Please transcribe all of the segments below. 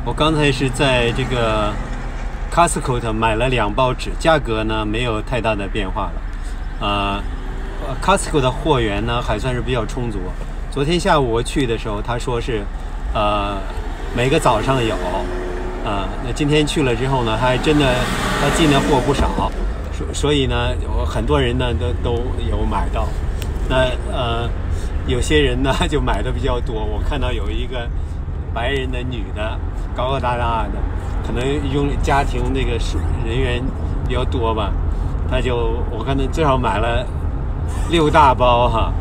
我刚才是在这个 Costco 买了2包纸，价格呢没有太大的变化了。Costco 的货源呢还算是比较充足。昨天下午我去的时候，他说是每个早上有。那今天去了之后呢，还真的他进的货不少，所以呢，很多人呢都有买到。那有些人呢就买的比较多。我看到有一个白人的女的，高高大大的，可能用家庭那个人员比较多吧，我看她至少买了6大包哈，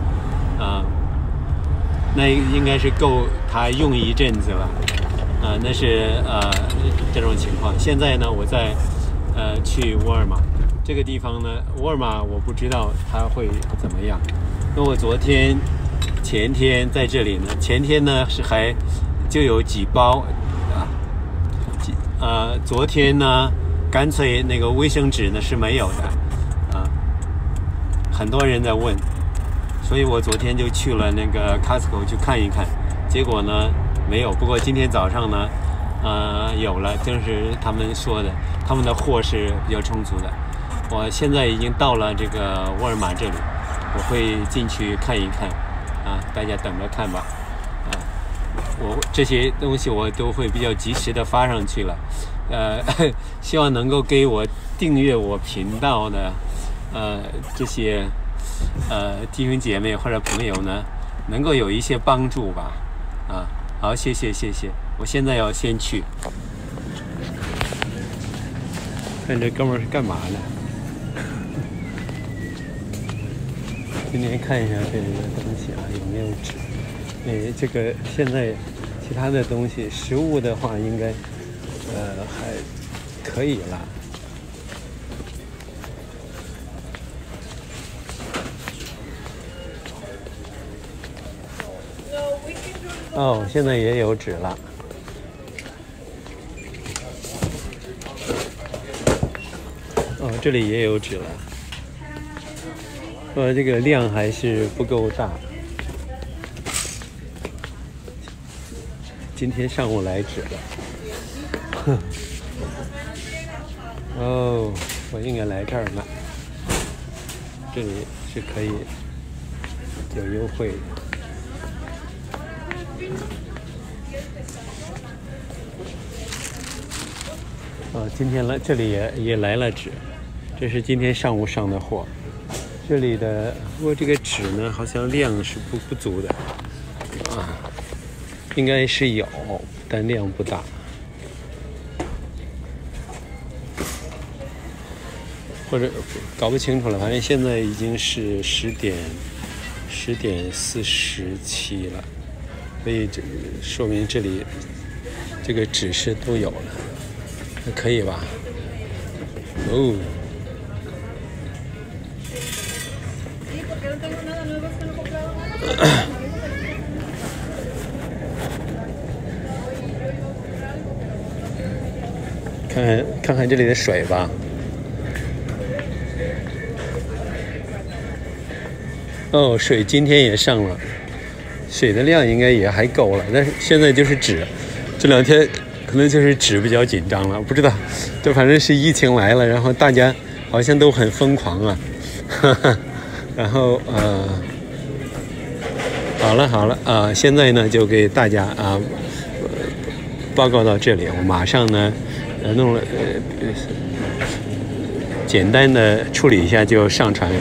那应该是够她用一阵子了。那是这种情况。现在呢，我在去沃尔玛这个地方呢，沃尔玛我不知道它会怎么样。那我前天在这里呢，前天呢就有几包昨天呢干脆那个卫生纸呢是没有的很多人在问，所以我昨天就去了那个 Costco 去看一看，结果呢没有。不过今天早上呢有了，正是他们说的，他们的货是比较充足的。我现在已经到了这个沃尔玛这里，我会进去看一看大家等着看吧。我这些东西我都会比较及时的发上去了。希望能够给我订阅我频道的这些弟兄姐妹或者朋友呢，能够有一些帮助吧。好，谢谢。我现在要先去看这哥们儿是干嘛的。今天看一下这个东西有没有纸。这个现在其他的东西，食物的话应该还可以了。现在也有纸了。这里也有纸了。这个量还是不够大。今天上午来纸了。我应该来这儿买，这里是可以有优惠的。今天这里也来了纸，这是今天上午上的货。这里的不过这个纸呢，好像量是不足的应该是有，但量不大。或者搞不清楚了，反正现在已经是10点47了，所以这说明这里这个指示都有了，那可以吧？看看这里的水吧。水今天也上了，水的量应该也还够了，但是现在就是纸，这2天可能就是纸比较紧张了，不知道，就反正是疫情来了，然后大家好像都很疯狂然后好了现在呢就给大家报告到这里，我马上呢弄了简单的处理一下就上传。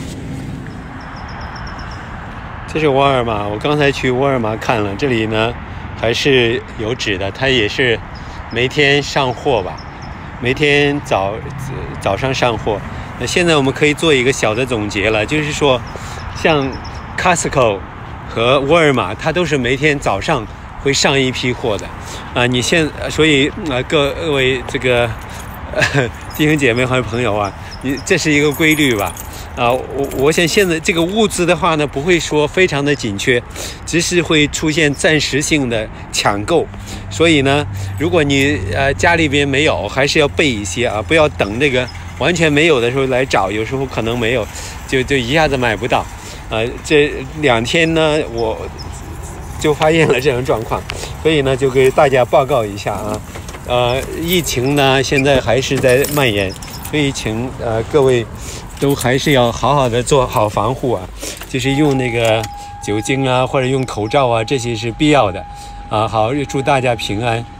这是沃尔玛，我刚才去沃尔玛看了，这里呢还是有纸的，它也是每天上货吧，每天早上上货。那现在我们可以做一个小的总结了，就是说像 Costco 和沃尔玛，它都是每天早上会上一批货的所以各位这个弟兄姐妹和朋友这是一个规律吧。我想现在这个物资的话呢，不会说非常的紧缺，只是会出现暂时性的抢购。所以呢，如果你家里边没有，还是要备一些不要等那个完全没有的时候来找，有时候可能没有，就一下子买不到。这2天呢，我就发现了这种状况，所以呢就给大家报告一下啊。疫情呢现在还是在蔓延，所以请各位都还是要好好的做好防护啊，就是用那个酒精啊或者用口罩啊，这些是必要的啊。好，祝大家平安。